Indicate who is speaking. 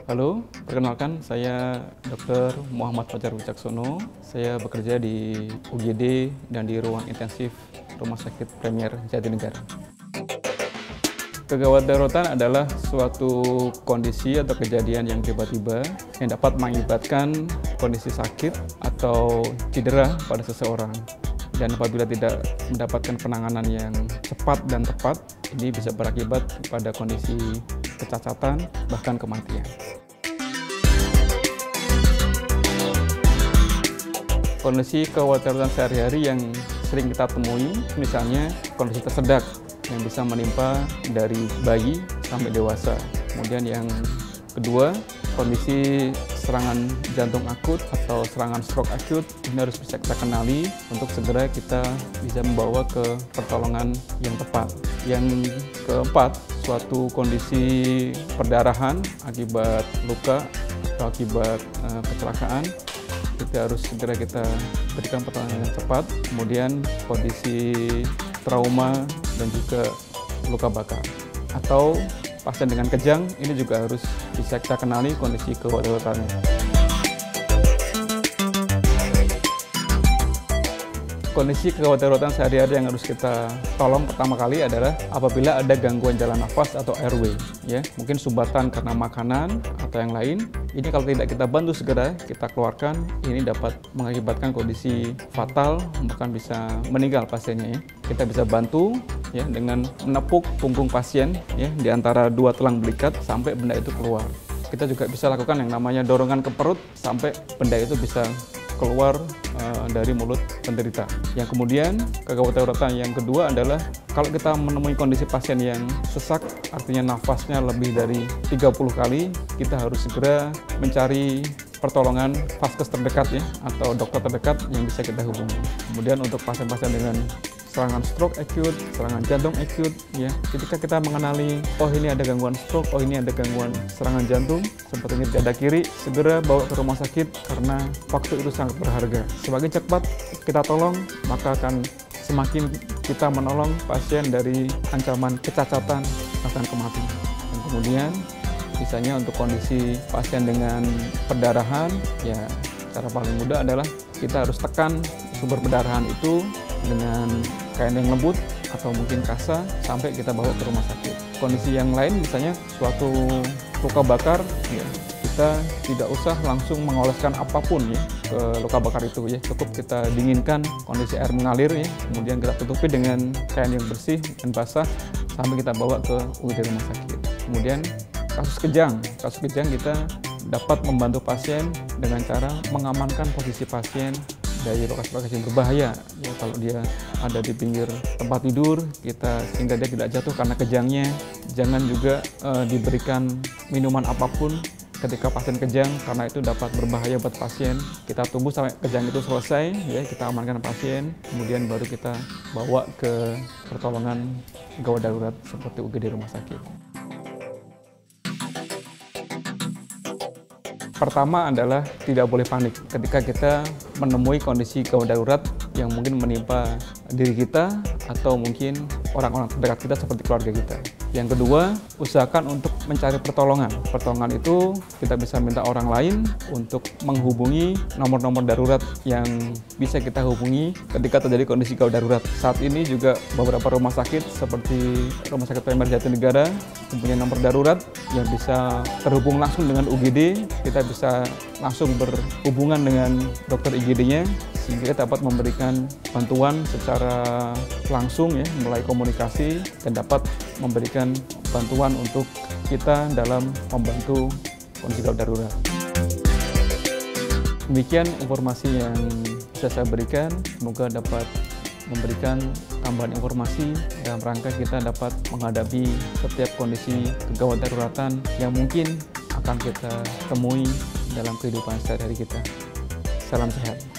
Speaker 1: Halo, perkenalkan saya Dr. Muhammad Fajar Wicaksono. Saya bekerja di UGD dan di ruang intensif Rumah Sakit Premier Jatinegara. Kegawat daruratan adalah suatu kondisi atau kejadian yang tiba-tiba yang dapat mengakibatkan kondisi sakit atau cedera pada seseorang. Dan apabila tidak mendapatkan penanganan yang cepat dan tepat, ini bisa berakibat pada kondisi kecacatan, bahkan kematian. Kondisi kekhawatiran sehari-hari yang sering kita temui, misalnya kondisi tersedak yang bisa menimpa dari bayi sampai dewasa. Kemudian yang kedua, kondisi serangan jantung akut atau serangan stroke akut, ini harus bisa kita kenali untuk segera kita bisa membawa ke pertolongan yang tepat. Yang keempat, suatu kondisi perdarahan akibat luka atau akibat kecelakaan, kita harus segera kita berikan pertolongan yang cepat. Kemudian kondisi trauma dan juga luka bakar. Atau pasien dengan kejang, ini juga harus bisa kita kenali kondisi kekhawatirannya. Kondisi kekhawatiran sehari-hari yang harus kita tolong pertama kali adalah apabila ada gangguan jalan nafas atau airway, ya, mungkin sumbatan karena makanan atau yang lain. Ini kalau tidak kita bantu segera kita keluarkan, ini dapat mengakibatkan kondisi fatal, bahkan bisa meninggal pasiennya. Ya. Kita bisa bantu ya dengan menepuk punggung pasien ya di antara dua tulang belikat sampai benda itu keluar. Kita juga bisa lakukan yang namanya dorongan ke perut sampai benda itu bisa keluar dari mulut penderita. Yang kemudian kekhawatiran yang kedua adalah kalau kita menemui kondisi pasien yang sesak, artinya nafasnya lebih dari 30 kali, kita harus segera mencari pertolongan vaskes terdekat ya atau dokter terdekat yang bisa kita hubungi. Kemudian untuk pasien-pasien dengan serangan stroke acute, serangan jantung acute, ya. Ketika kita mengenali, oh ini ada gangguan stroke, oh ini ada gangguan serangan jantung, sepertinya di dada kiri, segera bawa ke rumah sakit karena waktu itu sangat berharga. Semakin cepat kita tolong, maka akan semakin kita menolong pasien dari ancaman kecacatan bahkan kematian. Dan kemudian, misalnya untuk kondisi pasien dengan perdarahan, ya cara paling mudah adalah kita harus tekan sumber perdarahan itu dengan kain yang lembut atau mungkin kasa sampai kita bawa ke rumah sakit. Kondisi yang lain misalnya suatu luka bakar, ya, kita tidak usah langsung mengoleskan apapun ya ke luka bakar itu ya. Cukup kita dinginkan, kondisi air mengalir ya, kemudian kita tutupi dengan kain yang bersih dan basah sampai kita bawa ke UGD rumah sakit. Kemudian kasus kejang kita dapat membantu pasien dengan cara mengamankan posisi pasien dari lokasi-lokasi berbahaya. Ya, kalau dia ada di pinggir tempat tidur, kita sehingga dia tidak jatuh karena kejangnya. Jangan juga diberikan minuman apapun ketika pasien kejang karena itu dapat berbahaya buat pasien. Kita tunggu sampai kejang itu selesai, ya kita amankan pasien, kemudian baru kita bawa ke pertolongan gawat darurat seperti UGD rumah sakit. Pertama adalah tidak boleh panik ketika kita menemui kondisi gawat darurat yang mungkin menimpa diri kita atau mungkin orang-orang terdekat kita seperti keluarga kita. Yang kedua, usahakan untuk mencari pertolongan. Pertolongan itu kita bisa minta orang lain untuk menghubungi nomor-nomor darurat yang bisa kita hubungi ketika terjadi kondisi gawat darurat. Saat ini juga beberapa rumah sakit seperti Rumah Sakit Premier Jatinegara mempunyai nomor darurat yang bisa terhubung langsung dengan UGD. Kita bisa langsung berhubungan dengan dokter IGD-nya sehingga kita dapat memberikan bantuan secara langsung ya, mulai komunikasi dan dapat memberikan bantuan untuk kita dalam membantu kondisi gawat darurat. Demikian informasi yang bisa saya berikan, semoga dapat memberikan tambahan informasi dalam rangka kita dapat menghadapi setiap kondisi kegawat daruratan yang mungkin akan kita temui dalam kehidupan sehari-hari kita. Salam sehat.